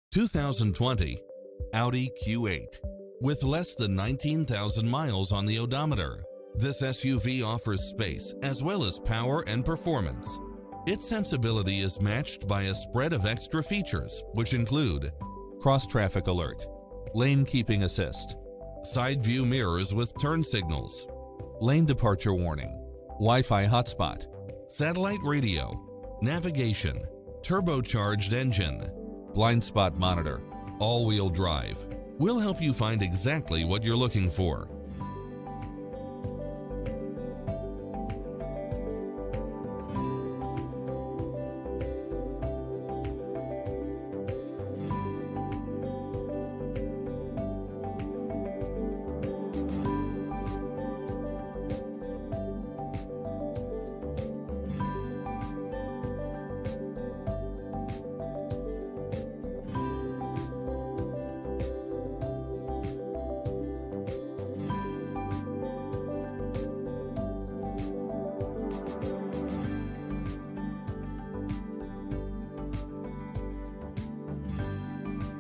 2020 Audi Q8. With less than 19,000 miles on the odometer, this SUV offers space as well as power and performance. Its sensibility is matched by a spread of extra features, which include cross-traffic alert, lane keeping assist, side view mirrors with turn signals, lane departure warning, Wi-Fi hotspot, satellite radio, navigation, turbocharged engine, blind spot monitor, all-wheel drive. We'll help you find exactly what you're looking for.